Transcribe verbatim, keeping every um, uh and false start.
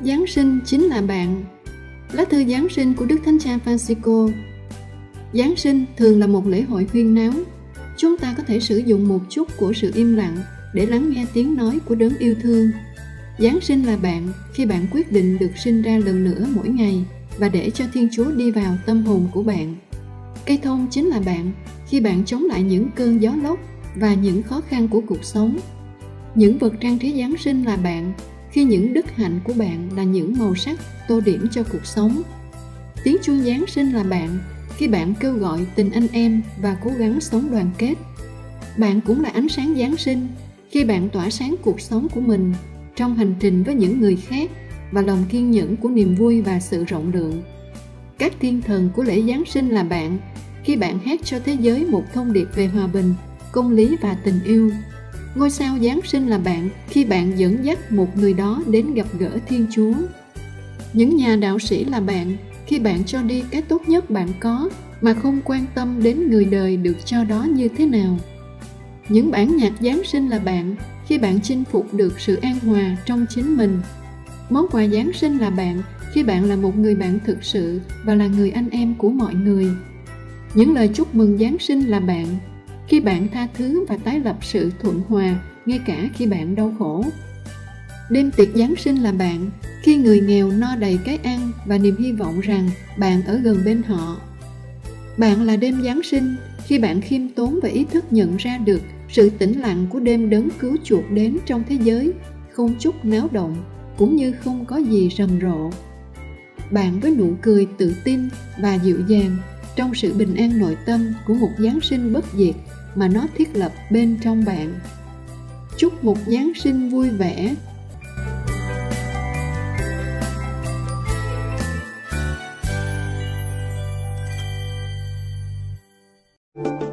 Giáng sinh chính là bạn. Lá thư Giáng sinh của Đức Thánh Cha Francisco. Giáng sinh thường là một lễ hội huyên náo. Chúng ta có thể sử dụng một chút của sự im lặng để lắng nghe tiếng nói của đấng yêu thương. Giáng sinh là bạn khi bạn quyết định được sinh ra lần nữa mỗi ngày và để cho Thiên Chúa đi vào tâm hồn của bạn. Cây thông chính là bạn khi bạn chống lại những cơn gió lốc và những khó khăn của cuộc sống. Những vật trang trí Giáng sinh là bạn khi những đức hạnh của bạn là những màu sắc tô điểm cho cuộc sống. Tiếng chuông Giáng sinh là bạn khi bạn kêu gọi tình anh em và cố gắng sống đoàn kết. Bạn cũng là ánh sáng Giáng sinh khi bạn tỏa sáng cuộc sống của mình trong hành trình với những người khác và lòng kiên nhẫn của niềm vui và sự rộng lượng. Các thiên thần của lễ Giáng sinh là bạn khi bạn hát cho thế giới một thông điệp về hòa bình, công lý và tình yêu. Ngôi sao Giáng sinh là bạn khi bạn dẫn dắt một người đó đến gặp gỡ Thiên Chúa. Những nhà đạo sĩ là bạn khi bạn cho đi cái tốt nhất bạn có mà không quan tâm đến người đời được cho đó như thế nào. Những bản nhạc Giáng sinh là bạn khi bạn chinh phục được sự an hòa trong chính mình. Món quà Giáng sinh là bạn khi bạn là một người bạn thực sự và là người anh em của mọi người. Những lời chúc mừng Giáng sinh là bạn khi bạn tha thứ và tái lập sự thuận hòa ngay cả khi bạn đau khổ. Đêm tiệc Giáng sinh là bạn khi người nghèo no đầy cái ăn và niềm hy vọng rằng bạn ở gần bên họ. Bạn là đêm Giáng sinh khi bạn khiêm tốn và ý thức nhận ra được sự tĩnh lặng của đêm đấng cứu chuộc đến trong thế giới, không chút náo động, cũng như không có gì rầm rộ. Bạn với nụ cười tự tin và dịu dàng trong sự bình an nội tâm của một Giáng sinh bất diệt mà nó thiết lập bên trong bạn. Chúc một Giáng sinh vui vẻ. Thank you.